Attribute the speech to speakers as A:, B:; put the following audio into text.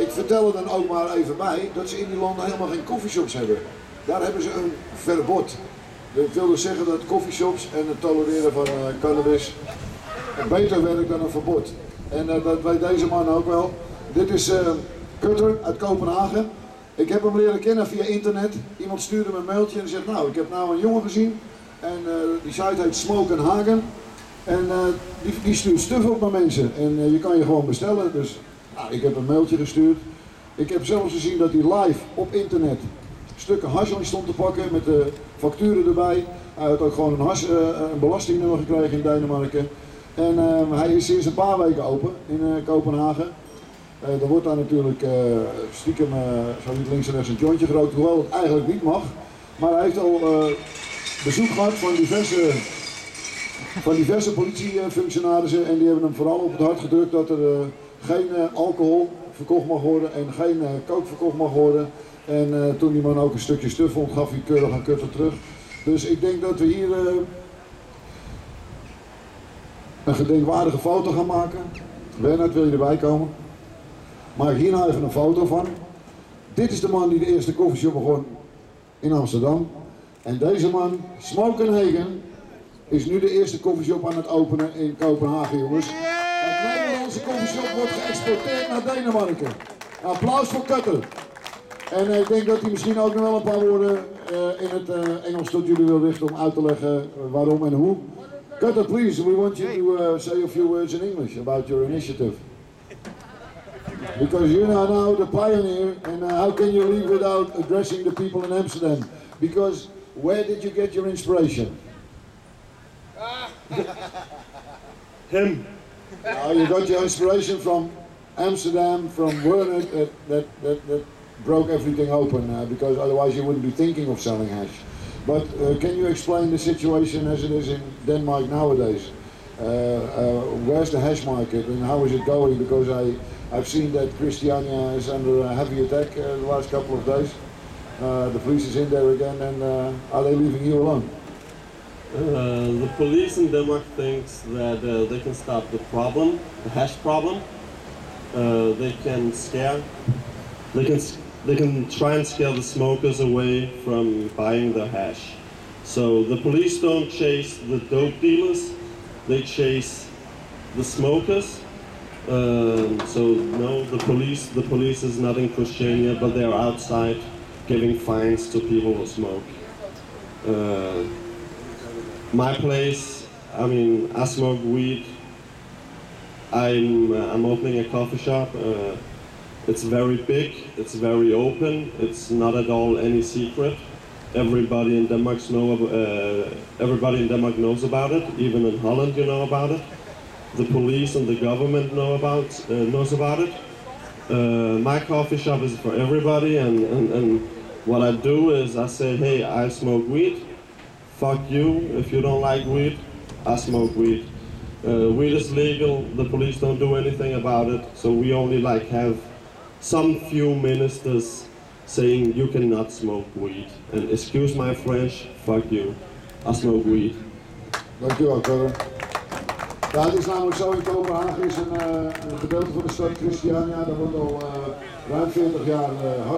A: Ik vertel er dan ook maar even bij dat ze in die landen helemaal geen coffeeshops hebben. Daar hebben ze een verbod. Dat wil dus zeggen dat coffeeshops en het tolereren van cannabis beter werkt dan een verbod. En dat weet deze man ook wel. Dit is Cutter uit Kopenhagen. Ik heb hem leren kennen via internet. Iemand stuurde me een mailtje en zegt, nou, ik heb nou een jongen gezien. En die site heet Smokenhagen. En die stuurt stuff op naar mensen. En je kan je gewoon bestellen. Dus nou, ik heb een mailtje gestuurd. Ik heb zelfs gezien dat hij live op internet stukken hash stond te pakken met de facturen erbij. Hij had ook gewoon een belastingnummer gekregen in Denemarken. En hij is sinds een paar weken open in Kopenhagen. Er wordt daar natuurlijk stiekem zo niet links en rechts een jointje gerookt, hoewel het eigenlijk niet mag. Maar hij heeft al bezoek gehad van diverse politiefunctionarissen en die hebben hem vooral op het hart gedrukt dat er geen alcohol verkocht mag worden en geen kook verkocht mag worden. En toen die man ook een stukje stuf vond, gaf hij keurig aan Cutter terug. Dus ik denk dat we hier een gedenkwaardige foto gaan maken. Bernard, wil je erbij komen? Maak hier nou even een foto van. Dit is de man die de eerste koffieshop begon in Amsterdam. En deze man, Smokenhagen, is nu de eerste koffieshop aan het openen in Kopenhagen, jongens. Het Nederlandse koffieshop wordt geëxporteerd naar Denemarken. Applaus voor Cutter. En ik denk dat hij misschien ook nog wel een paar woorden in het Engels tot jullie wil richten om uit te leggen waarom en hoe. Cutter, please, we want you to say a few words in English about your initiative. Because you are now the pioneer, and how can you leave without addressing the people in Amsterdam? Because where did you get your inspiration?
B: Him.
A: You got your inspiration from Amsterdam, from Werner, that broke everything open, because otherwise you wouldn't be thinking of selling hash. But can you explain the situation as it is in Denmark nowadays? Where's the hash market and how is it going? Because I've seen that Christiania is under a heavy attack the last couple of days. The police is in there again, and are they leaving you alone?
B: The police in Denmark thinks that they can stop the problem, the hash problem. They can try and scare the smokers away from buying the hash. So the police don't chase the dope dealers, they chase the smokers. So no, the police is not in Christiania, but they are outside giving fines to people who smoke. My place, I mean, I smoke weed. I'm opening a coffee shop. It's very big, it's very open, it's not at all any secret. Everybody in Denmark knows about it, even in Holland you know about it. The police and the government knows about it. My coffee shop is for everybody, and what I do is I say, hey, I smoke weed, fuck you, if you don't like weed, I smoke weed. Weed is legal, the police don't do anything about it, so we only have some few ministers saying you cannot smoke weed. And excuse my French, fuck you, I smoke weed.
A: Dankjewel, Cutter. Ja, het is namelijk zo, in Kopenhagen is een gedeelte van de stad Christiania, daar wordt al ruim 40 jaar